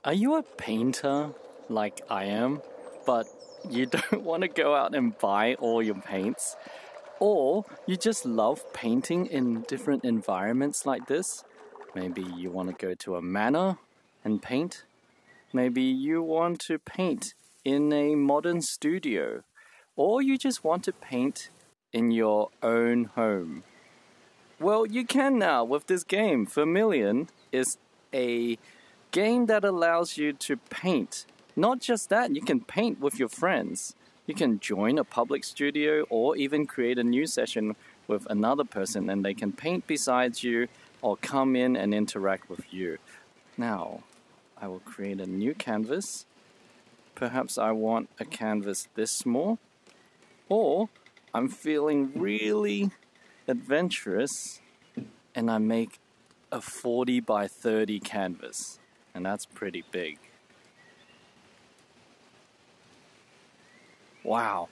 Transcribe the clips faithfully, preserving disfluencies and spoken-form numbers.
Are you a painter like I am, but you don't want to go out and buy all your paints? Or you just love painting in different environments like this? Maybe you want to go to a manor and paint. Maybe you want to paint in a modern studio. Or you just want to paint in your own home. Well, you can now with this game. Vermillion is a game that allows you to paint. Not just that, you can paint with your friends. You can join a public studio or even create a new session with another person and they can paint besides you or come in and interact with you. Now, I will create a new canvas. Perhaps I want a canvas this small. Or I'm feeling really adventurous and I make a forty by thirty canvas. And that's pretty big. Wow.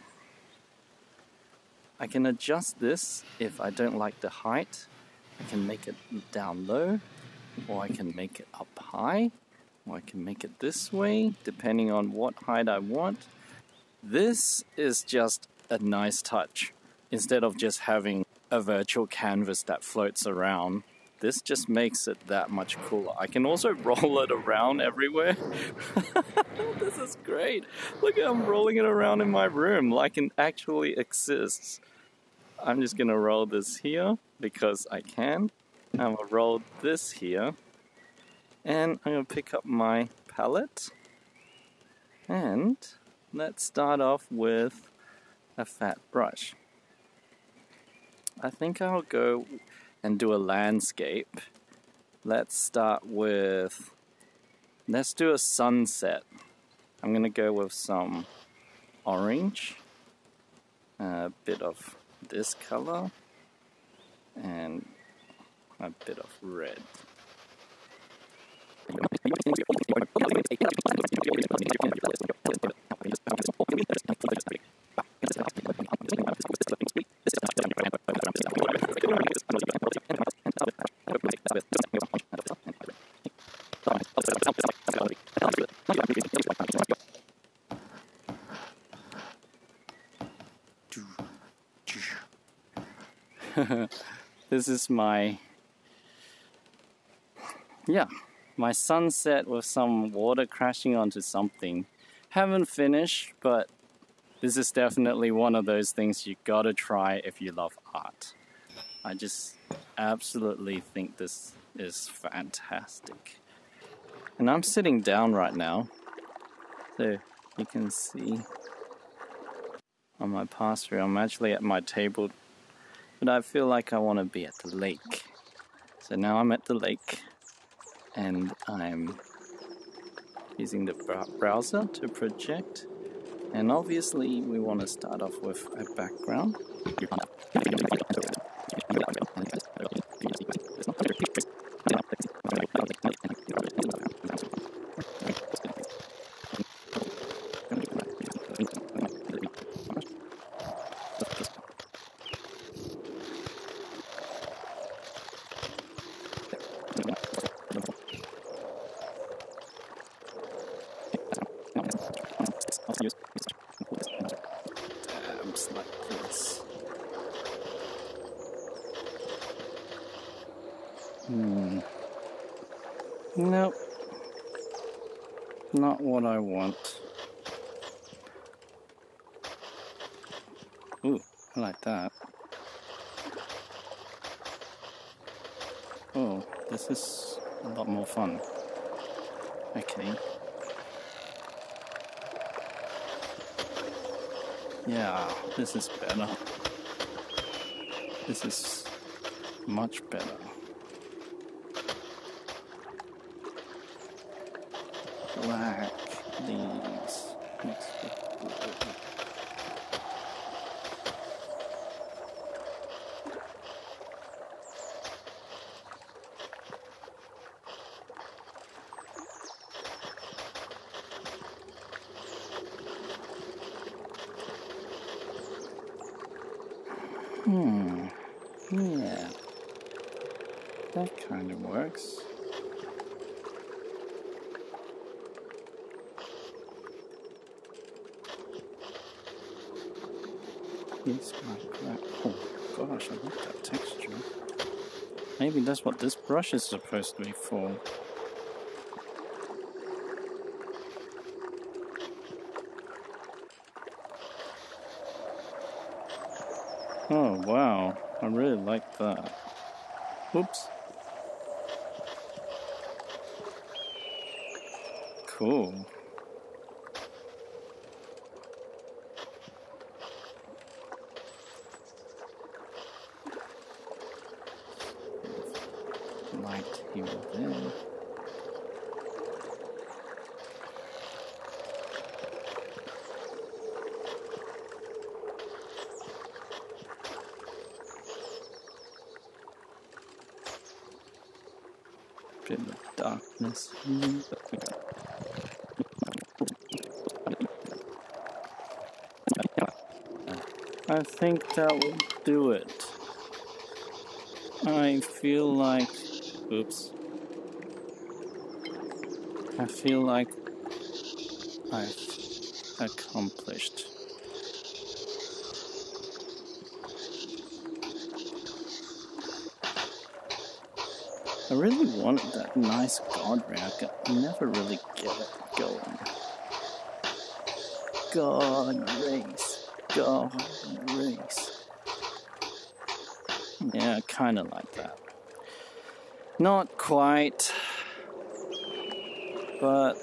I can adjust this if I don't like the height. I can make it down low, or I can make it up high, or I can make it this way, depending on what height I want. This is just a nice touch. Instead of just having a virtual canvas that floats around, this just makes it that much cooler. I can also roll it around everywhere. This is great. Look at I'm rolling it around in my room like it actually exists. I'm just gonna roll this here because I can. I'm gonna roll this here. And I'm gonna pick up my palette. And let's start off with a fat brush. I think I'll go and do a landscape. Let's start with, let's do a sunset. I'm gonna go with some orange, a bit of this color, and a bit of red. This is my, yeah, my sunset with some water crashing onto something. Haven't finished, but this is definitely one of those things you gotta try if you love art. I just absolutely think this is fantastic. And I'm sitting down right now, so you can see on my pass-through, I'm actually at my table, but I feel like I want to be at the lake. So now I'm at the lake, and I'm using the browser to project. And obviously, we want to start off with a background. Tabs like this. Hmm. Nope. Not what I want. Ooh, I like that. Oh, this is a lot more fun. Okay. Yeah, this is better. This is much better. Black, these. Mixed with blue. Hmm, yeah, that kind of works. Yes, my crap. Oh gosh, I like that texture. Maybe that's what this brush is supposed to be for. Oh wow, I really like that. Oops. Cool. Light here and there. Bit of darkness here. I think that will do it. I feel like... Oops. I feel like I've accomplished. I really wanted that nice god ray. I could never really get it going. God race. God race. Yeah, kinda like that. Not quite. But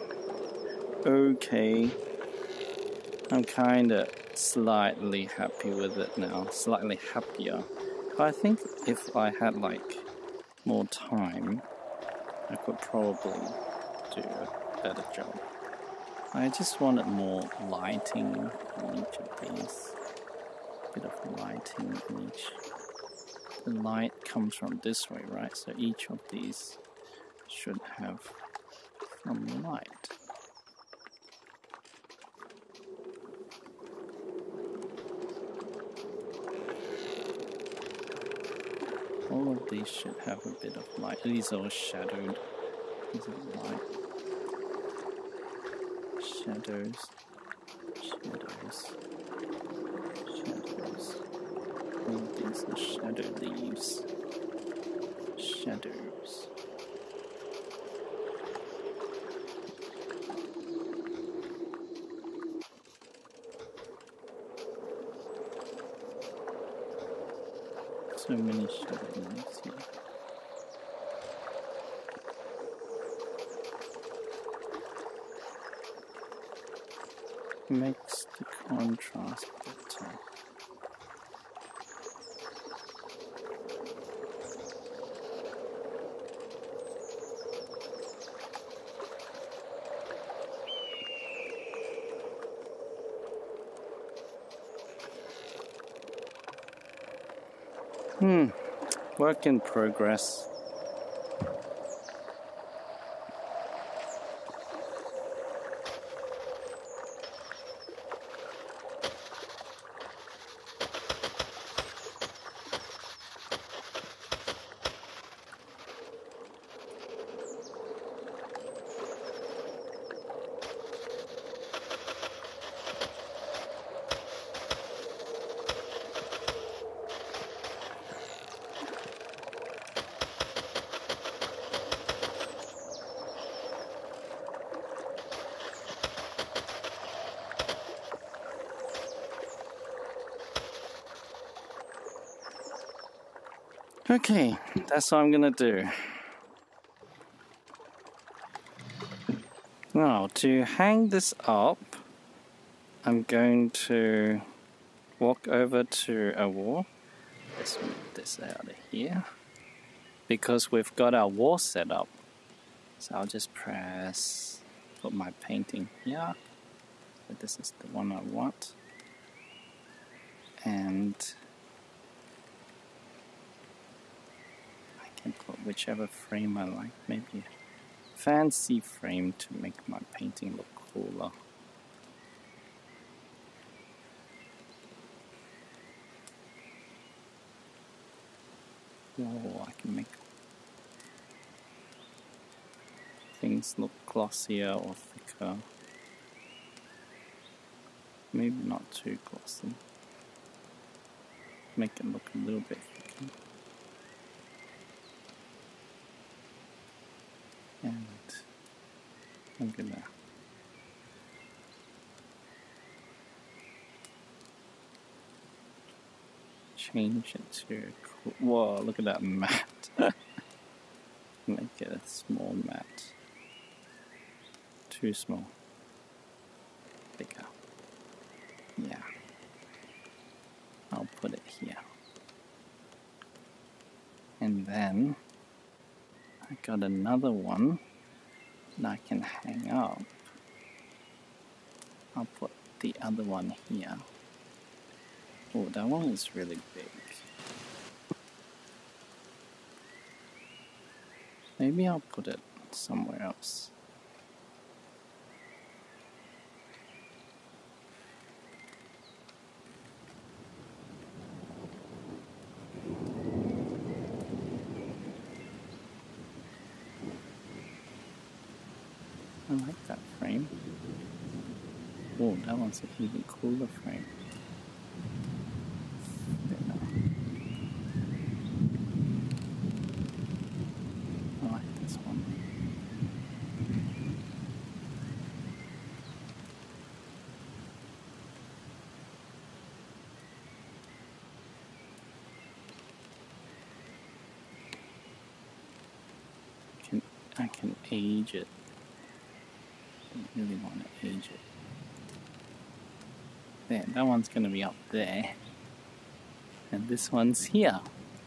okay. I'm kinda slightly happy with it now. Slightly happier. But I think if I had like more time, I could probably do a better job. I just wanted more lighting in each of these. A bit of lighting in each. The light comes from this way, right? So each of these should have some light. All of these should have a bit of light. These are all shadowed. These are light. Shadows. Shadows. Shadows. All of these are shadow leaves. Shadows. So many shadow leaves here. Makes the contrast better. Hmm, work in progress. Okay, that's what I'm gonna do. Now, to hang this up, I'm going to walk over to a wall. Let's move this out of here. Because we've got our wall set up. So I'll just press, put my painting here. So this is the one I want. And I can put whichever frame I like. Maybe a fancy frame to make my painting look cooler. Oh, I can make things look glossier or thicker. Maybe not too glossy. make it look a little bit thicker. And look at that. Change it to, whoa, look at that mat. Make it a small mat. Too small. Bigger. Yeah. I'll put it here. And then I got another one that I can hang up. I'll put the other one here. Oh, that one is really big. Maybe I'll put it somewhere else. I like that frame. Oh, that one's an even cooler frame. I like this one. I can, I can age it. I really want to age it. There, that one's going to be up there. And this one's here.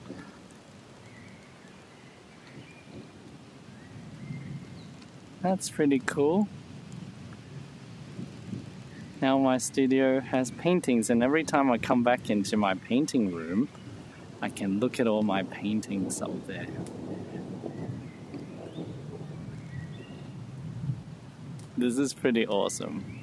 That's pretty cool. Now my studio has paintings, and every time I come back into my painting room, I can look at all my paintings up there. This is pretty awesome.